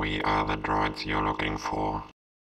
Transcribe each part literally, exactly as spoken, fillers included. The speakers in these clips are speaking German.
We are the droids you're looking for.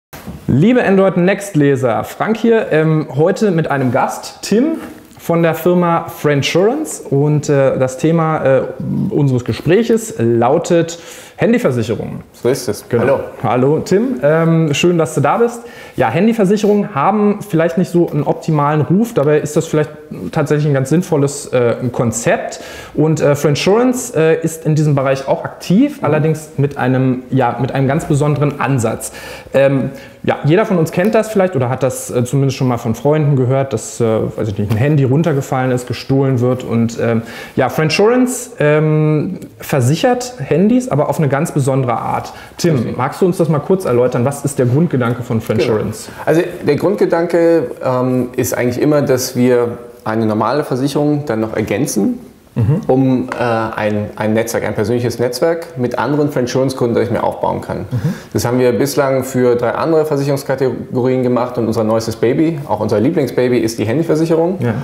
Liebe Android Next Leser, Frank hier, ähm, heute mit einem Gast, Tim von der Firma Friendsurance, und äh, das Thema äh, unseres Gespräches lautet Handyversicherungen. So ist es. Genau. Hallo. Hallo Tim, ähm, schön, dass du da bist. Ja, Handyversicherungen haben vielleicht nicht so einen optimalen Ruf, dabei ist das vielleicht tatsächlich ein ganz sinnvolles äh, Konzept. Und äh, Friendsurance äh, ist in diesem Bereich auch aktiv, mhm. allerdings mit einem, ja, mit einem ganz besonderen Ansatz. Ähm, ja, jeder von uns kennt das vielleicht oder hat das äh, zumindest schon mal von Freunden gehört, dass äh, weiß ich nicht, ein Handy runtergefallen ist, gestohlen wird. Und ähm, ja, Friendsurance ähm, versichert Handys, aber auf eine ganz besondere Art. Tim, okay. magst du uns das mal kurz erläutern? Was ist der Grundgedanke von Friendsurance? Genau. Also der Grundgedanke ähm, ist eigentlich immer, dass wir eine normale Versicherung dann noch ergänzen, mhm. um äh, ein, ein Netzwerk, ein persönliches Netzwerk mit anderen Friendsurance-Kunden, das ich mir aufbauen kann. Mhm. Das haben wir bislang für drei andere Versicherungskategorien gemacht, und unser neuestes Baby, auch unser Lieblingsbaby, ist die Handyversicherung. Ja.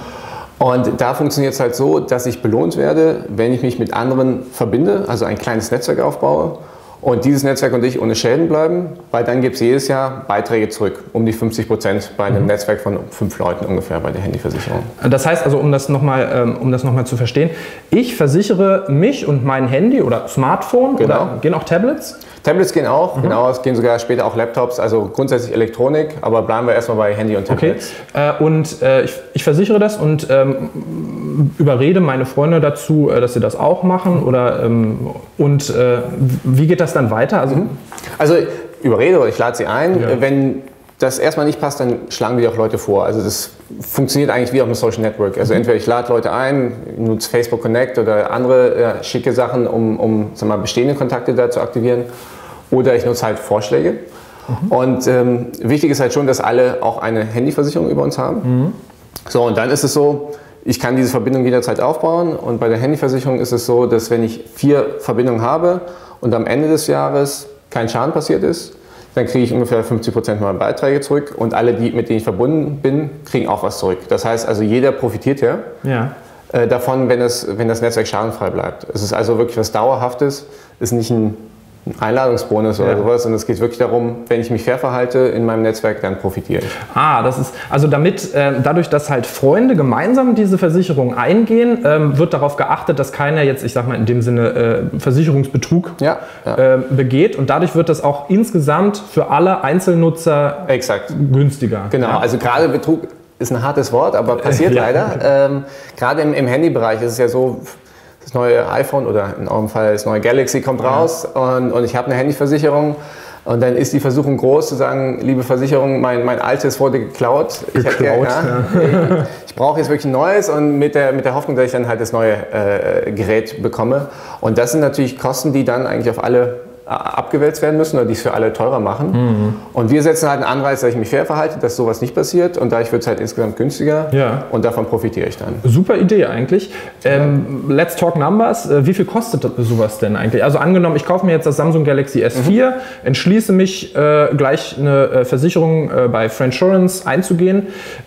Und da funktioniert es halt so, dass ich belohnt werde, wenn ich mich mit anderen verbinde, also ein kleines Netzwerk aufbaue. Und dieses Netzwerk und ich ohne Schäden bleiben, weil dann gibt es jedes Jahr Beiträge zurück, um die fünfzig Prozent bei einem mhm. Netzwerk von fünf Leuten ungefähr bei der Handyversicherung. Das heißt also, um das nochmal um das noch mal zu verstehen, ich versichere mich und mein Handy oder Smartphone, genau. oder gehen auch Tablets? Tablets gehen auch, mhm. genau, es gehen sogar später auch Laptops, also grundsätzlich Elektronik, aber bleiben wir erstmal bei Handy und Tablets. Okay. Äh, und äh, ich, ich versichere das und ähm, überrede meine Freunde dazu, äh, dass sie das auch machen, oder ähm, und äh, wie geht das dann weiter? Also, mhm. also überrede oder ich lade sie ein, ja. wenn das erstmal nicht passt, dann schlagen wir auch Leute vor. Also das funktioniert eigentlich wie auf einem Social Network. Also entweder ich lade Leute ein, nutze Facebook Connect oder andere ja, schicke Sachen, um, um sag mal, bestehende Kontakte da zu aktivieren, oder ich nutze halt Vorschläge. Mhm. Und ähm, wichtig ist halt schon, dass alle auch eine Handyversicherung über uns haben. Mhm. So, und dann ist es so, ich kann diese Verbindung jederzeit aufbauen, und bei der Handyversicherung ist es so, dass wenn ich vier Verbindungen habe und am Ende des Jahres kein Schaden passiert ist, dann kriege ich ungefähr fünfzig Prozent meiner Beiträge zurück, und alle, die, mit denen ich verbunden bin, kriegen auch was zurück. Das heißt also, jeder profitiert ja, ja. Äh, davon, wenn das, wenn das Netzwerk schadenfrei bleibt. Es ist also wirklich was Dauerhaftes, ist nicht ein Einladungsbonus oder ja. sowas, und es geht wirklich darum, wenn ich mich fair verhalte in meinem Netzwerk, dann profitiere ich. Ah, das ist, also damit, äh, dadurch, dass halt Freunde gemeinsam diese Versicherung eingehen, ähm, wird darauf geachtet, dass keiner jetzt, ich sag mal in dem Sinne, äh, Versicherungsbetrug ja, ja. Äh, begeht, und dadurch wird das auch insgesamt für alle Einzelnutzer Exakt. günstiger. Genau, ja? also gerade Betrug ist ein hartes Wort, aber passiert ja. leider. Ähm, gerade im, im Handybereich ist es ja so, das neue iPhone oder in eurem Fall das neue Galaxy kommt raus, ja. und, und ich habe eine Handyversicherung, und dann ist die Versuchung groß zu sagen, liebe Versicherung, mein, mein altes wurde geklaut. geklaut ich, hätte, ja, ja. ich, ich brauche jetzt wirklich ein neues, und mit der, mit der Hoffnung, dass ich dann halt das neue äh, Gerät bekomme. Und das sind natürlich Kosten, die dann eigentlich auf alle abgewälzt werden müssen oder die es für alle teurer machen. Mhm. Und wir setzen halt einen Anreiz, dass ich mich fair verhalte, dass sowas nicht passiert, und dadurch wird es halt insgesamt günstiger, ja. und davon profitiere ich dann. Super Idee eigentlich. Ähm, let's talk numbers. Wie viel kostet sowas denn eigentlich? Also angenommen, ich kaufe mir jetzt das Samsung Galaxy S vier, mhm. entschließe mich äh, gleich eine äh, Versicherung äh, bei Friendsurance einzugehen,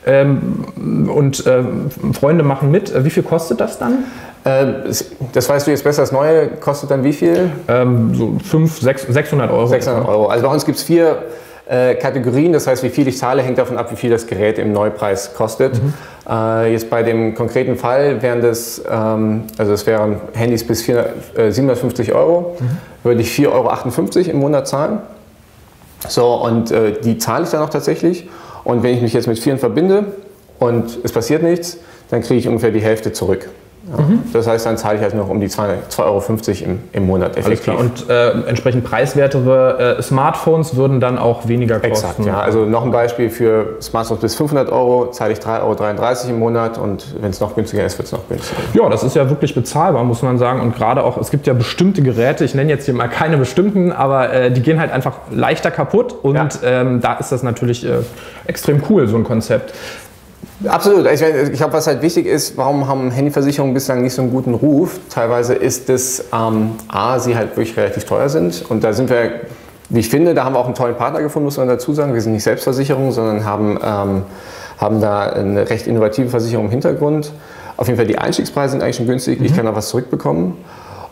ähm, und äh, Freunde machen mit. Wie viel kostet das dann? Das weißt du jetzt besser, das Neue kostet dann wie viel? Ähm, so fünfhundert, sechshundert Euro. sechshundert Euro. Also bei uns gibt es vier äh, Kategorien, das heißt, wie viel ich zahle, hängt davon ab, wie viel das Gerät im Neupreis kostet. Mhm. Äh, jetzt bei dem konkreten Fall wären das, ähm, also es wären Handys bis siebenhundertfünfzig Euro, mhm. würde ich vier Euro achtundfünfzig im Monat zahlen. So, und äh, die zahle ich dann auch tatsächlich. Und wenn ich mich jetzt mit vielen verbinde und es passiert nichts, dann kriege ich ungefähr die Hälfte zurück. Ja. Mhm. Das heißt, dann zahle ich halt noch um die zwei Euro fünfzig im, im Monat effektiv. Alles klar. Und äh, entsprechend preiswertere äh, Smartphones würden dann auch weniger kosten? Exakt, ja. Also noch ein Beispiel für Smartphones bis fünfhundert Euro zahle ich drei Euro dreiunddreißig im Monat, und wenn es noch günstiger ist, wird es noch günstiger. Ja, das ist ja wirklich bezahlbar, muss man sagen. Und gerade auch, es gibt ja bestimmte Geräte, ich nenne jetzt hier mal keine bestimmten, aber äh, die gehen halt einfach leichter kaputt, und ja. ähm, da ist das natürlich äh, extrem cool, so ein Konzept. Absolut. Ich, ich glaube, was halt wichtig ist, warum haben Handyversicherungen bislang nicht so einen guten Ruf? Teilweise ist es, ähm, A, sie halt wirklich relativ teuer sind. Und da sind wir, wie ich finde, da haben wir auch einen tollen Partner gefunden, muss man dazu sagen. Wir sind nicht Selbstversicherung, sondern haben, ähm, haben da eine recht innovative Versicherung im Hintergrund. Auf jeden Fall die Einstiegspreise sind eigentlich schon günstig. Mhm. Ich kann auch was zurückbekommen.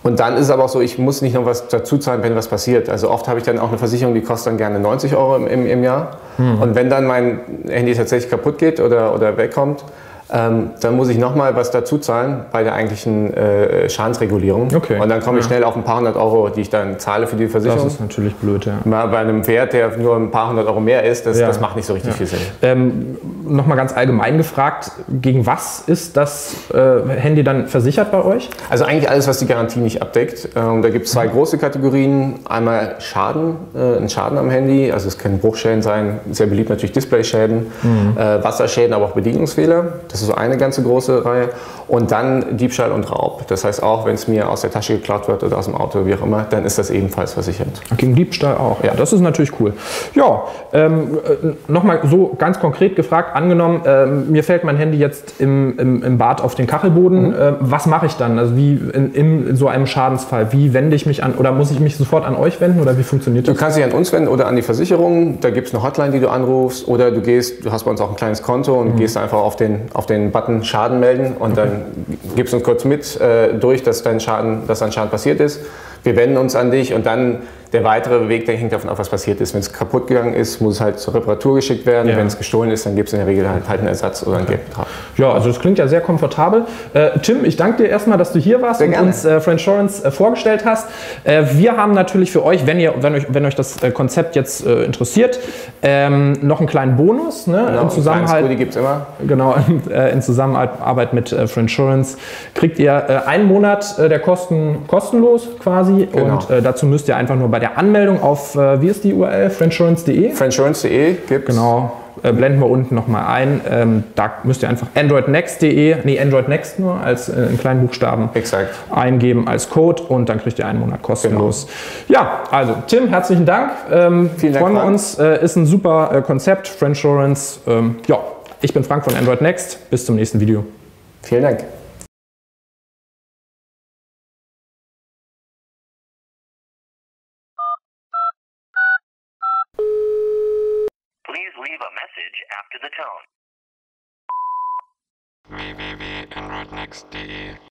Und dann ist es aber auch so, ich muss nicht noch was dazu zahlen, wenn was passiert. Also oft habe ich dann auch eine Versicherung, die kostet dann gerne neunzig Euro im, im, im Jahr. Mhm. Und wenn dann mein Handy tatsächlich kaputt geht oder, oder wegkommt, ähm, dann muss ich nochmal was dazu zahlen bei der eigentlichen äh, Schadensregulierung. Okay. Und dann komme ich ja. schnell auf ein paar hundert Euro, die ich dann zahle für die Versicherung. Das ist natürlich blöd, ja. Mal bei einem Wert, der nur ein paar hundert Euro mehr ist, das, ja. das macht nicht so richtig ja. viel Sinn. Ähm, Nochmal ganz allgemein gefragt, gegen was ist das äh, Handy dann versichert bei euch? Also eigentlich alles, was die Garantie nicht abdeckt. Ähm, da gibt es zwei große Kategorien. Einmal Schaden, äh, ein Schaden am Handy, also es können Bruchschäden sein, sehr beliebt natürlich Displayschäden, mhm. äh, Wasserschäden, aber auch Bedienungsfehler. Das ist so eine ganze große Reihe. Und dann Diebstahl und Raub. Das heißt auch, wenn es mir aus der Tasche geklaut wird oder aus dem Auto, wie auch immer, dann ist das ebenfalls versichert. Gegen Diebstahl auch, ja, das ist natürlich cool. Ja, ähm, nochmal so ganz konkret gefragt, angenommen, ähm, mir fällt mein Handy jetzt im, im, im Bad auf den Kachelboden, mhm. äh, was mache ich dann? Also wie in, in so einem Schadensfall, wie wende ich mich an, oder muss ich mich sofort an euch wenden oder wie funktioniert das? Du kannst dich an uns wenden oder an die Versicherung, da gibt es eine Hotline, die du anrufst, oder du gehst, du hast bei uns auch ein kleines Konto und mhm. gehst einfach auf den, auf den Button Schaden melden und okay. dann gibst uns kurz mit äh, durch, dass dein Schaden, dass ein Schaden passiert ist. Wir wenden uns an dich und dann der weitere Weg, der hängt davon ab, was passiert ist. Wenn es kaputt gegangen ist, muss es halt zur Reparatur geschickt werden. Ja. Wenn es gestohlen ist, dann gibt es in der Regel halt, halt einen Ersatz oder einen okay. Geldbetrag. Ja, also das klingt ja sehr komfortabel. Äh, Tim, ich danke dir erstmal, dass du hier warst sehr und gerne. uns äh, Friendsurance äh, vorgestellt hast. Äh, wir haben natürlich für euch, wenn, ihr, wenn, euch, wenn euch das äh, Konzept jetzt äh, interessiert, ähm, noch einen kleinen Bonus. Ne? Genau, Im Zusammenhalt, die gibt es immer. Genau, äh, in Zusammenarbeit mit äh, Friendsurance kriegt ihr äh, einen Monat äh, der Kosten kostenlos quasi. Genau. Und äh, dazu müsst ihr einfach nur bei der Anmeldung auf, äh, wie ist die U R L? Friendsurance punkt de? Friendsurance punkt de gibt's. Genau, äh, blenden wir unten nochmal ein. Ähm, da müsst ihr einfach android next punkt de, nee, Android Next nur als äh, in kleinen Buchstaben Exakt. eingeben als Code und dann kriegt ihr einen Monat kostenlos. Genau. Ja, also Tim, herzlichen Dank. Ähm, Vielen Dank. Freuen wir uns. Äh, ist ein super äh, Konzept, Friendsurance. Ähm, ja, ich bin Frank von Android Next. Bis zum nächsten Video. Vielen Dank. Please leave a message after the tone. w w w punkt android next punkt de